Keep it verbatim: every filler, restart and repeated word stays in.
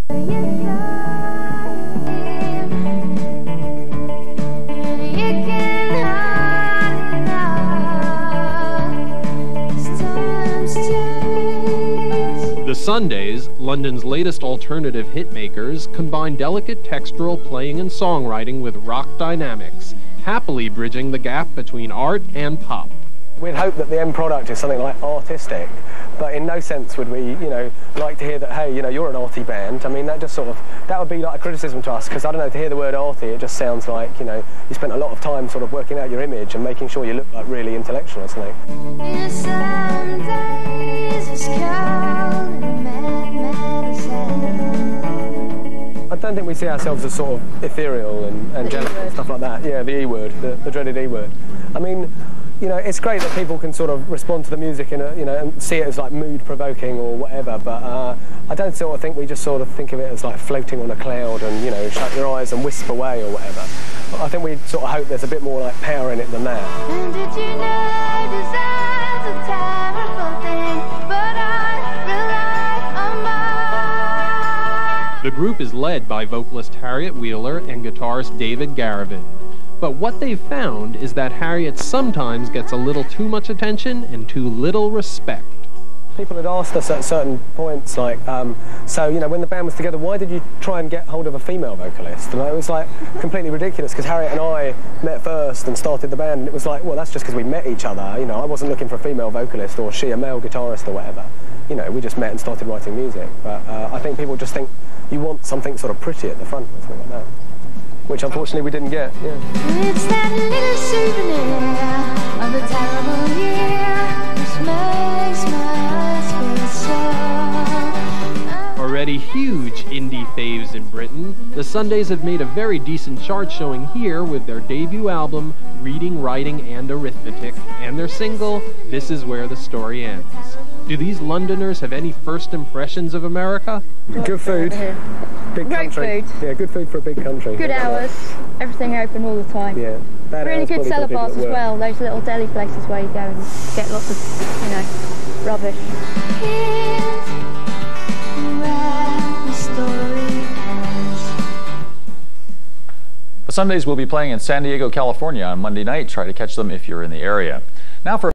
The Sundays, London's latest alternative hitmakers, combine delicate textural playing and songwriting with rock dynamics, happily bridging the gap between art and pop. We'd hope that the end product is something like artistic, but in no sense would we, you know, like to hear that, hey, you know, you're an arty band. I mean, that just sort of, that would be like a criticism to us, because I don't know, to hear the word arty, it just sounds like, you know, you spent a lot of time sort of working out your image and making sure you look like really intellectual or something. In some days it's cold and mad, mad as hell. I don't think we see ourselves as sort of ethereal and angelic and stuff like that. Yeah, the E word, the, the dreaded E word. I mean, you know, it's great that people can sort of respond to the music in a, you know, and see it as like mood-provoking or whatever, but uh, I don't sort of think we just sort of think of it as like floating on a cloud and, you know, shut your eyes and wisp away or whatever. I think we sort of hope there's a bit more like power in it than that. And did you know design's a terrible thing, but I rely on my... The group is led by vocalist Harriet Wheeler and guitarist David Garrett. But what they've found is that Harriet sometimes gets a little too much attention and too little respect. People had asked us at certain points, like, um, so, you know, when the band was together, why did you try and get hold of a female vocalist? And it was, like, completely ridiculous, because Harriet and I met first and started the band, and it was like, well, that's just because we met each other. You know, I wasn't looking for a female vocalist or she a male guitarist or whatever. You know, we just met and started writing music. But uh, I think people just think you want something sort of pretty at the front or something like that, which unfortunately we didn't get. Yeah. It's that little souvenir of the terrible year which makes my spirit soar. Already huge indie faves in Britain, the Sundays have made a very decent chart showing here with their debut album, Reading, Writing, and Arithmetic, and their single, This Is Where the Story Ends. Do these Londoners have any first impressions of America? Good food, big Great country. food. Yeah, good food for a big country. Good hours, everything open all the time. Yeah. Bad Really hours, good probably cellar for people bars at as work. well, those little deli places where you go and get lots of, you know, rubbish. Here's where the story ends. The Sundays will be playing in San Diego, California on Monday night. Try to catch them if you're in the area. Now for